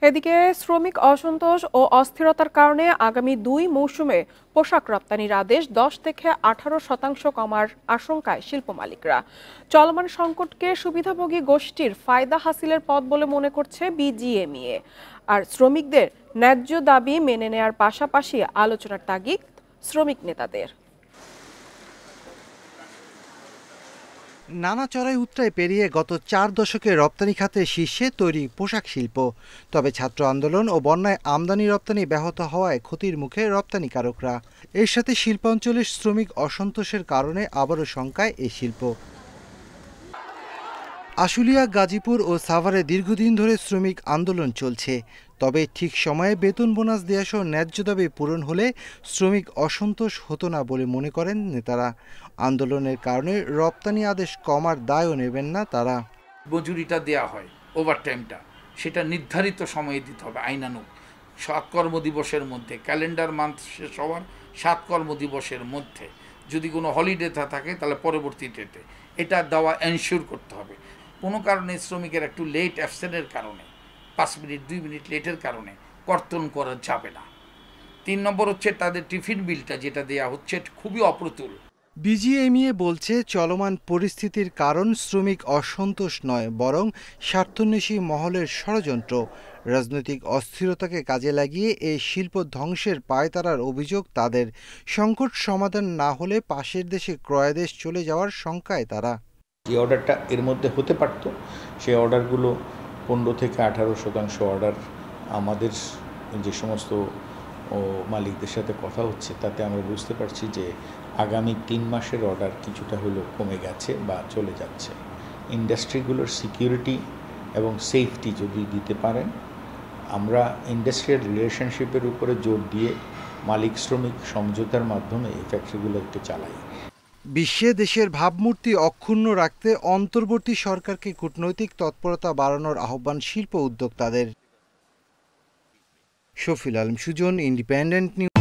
এদিকে শ্রমিক অসন্তোষ ও অস্থিরতার কারণে আগামী ২ মৌসুমে পোশাক রপ্তানির আদেশ ১০ থেকে ১৮% কমার আশঙ্কায় শিল্প মালিকরা। চলমান সংকটকে সুবিধাভোগী গোষ্ঠীর ফায়দা হাসিলের পথ বলে মনে করছে বিজিএমইএ। আর শ্রমিকদের ন্যায্য দাবি মেনে নেয়ার পাশাপাশি আলোচনার তাগিদ শ্রমিক নেতাদের। নানা চড়াই উতরাই পেরিয়ে গত ৪ দশকে রপ্তানি খাতে শীর্ষে তৈরি পোশাক শিল্প। তবে ছাত্র আন্দোলন ও বন্যায় আমদানি রপ্তানি ব্যাহত হওয়ায় ক্ষতির মুখে রপ্তানিকারকরা। এর সাথে শিল্পাঞ্চলের শ্রমিক অসন্তোষের কারণে আবারও শঙ্কায় এই শিল্প। আশুলিয়া, গাজীপুর ও সাভারে দীর্ঘদিন ধরে শ্রমিক আন্দোলন চলছে। তবে ঠিক সময়ে বেতন বোনাস দেওয়াসহ ন্যায্য দাবি পূরণ হলে শ্রমিক অসন্তোষ হতো না বলে মনে করেন নেতারা। আন্দোলনের কারণে রপ্তানি আদেশ কমার দায়ও নেবেন না তারা। মজুরিটা দেওয়া হয়, ওভারটাইমটা, সেটা নির্ধারিত সময়ে দিতে হবে আইনানুগ। 7 কর্মদিবসের মধ্যে, ক্যালেন্ডার মান্থ শেষ হওয়ার 7 কর্মদিবসের মধ্যে যদি কোনো হলিডে থাকে তাহলে পরবর্তীতে এটা দেওয়া এনশিওর করতে হবে। কোনো কারণে শ্রমিকের একটু লেট অ্যাবসেন্টের কারণে 5 মিনিট 2 মিনিট লেটের কারণে কর্তন করা যাবে না। 3 নম্বর হচ্ছে তাদের টিফিন বিলটা যেটা দেয়া হচ্ছে খুবই অপ্রতুল। বিজিএমইএ বলছে চলমান পরিস্থিতির কারণ শ্রমিক অসন্তোষ নয়, বরং স্বার্থন্বেষী মহলের ষড়যন্ত্র। রাজনৈতিক অস্থিরতাকে কাজে লাগিয়ে এই শিল্প ধ্বংসের পায়তারার অভিযোগ তাদের। সংকট সমাধান না হলে পাশের দেশে ক্রয়দেশ চলে যাওয়ার শঙ্কায় তারা। যে অর্ডারটা এর মধ্যে হতে পারত, সেই অর্ডারগুলো 15 থেকে 18% অর্ডার আমাদের যে সমস্ত মালিকদের সাথে কথা হচ্ছে তাতে আমরা বুঝতে পারছি যে আগামী 3 মাসের অর্ডার কিছুটা হলেও কমে গেছে বা চলে যাচ্ছে। ইন্ডাস্ট্রিগুলোর সিকিউরিটি এবং সেফটি যদি দিতে পারেন, আমরা ইন্ডাস্ট্রিয়াল রিলেশনশিপের উপরে জোর দিয়ে মালিক শ্রমিক সমঝোতার মাধ্যমে এই ফ্যাক্টরিগুলোকে চালাই। বিশ্বে দেশের ভাবমূর্তি অক্ষুণ্ণ রাখতে অন্তর্বর্তী সরকারকে কূটনৈতিক তৎপরতা বাড়ানোর আহ্বান শিল্প উদ্যোক্তাদের। Shafil Alam Sujan, Independent news.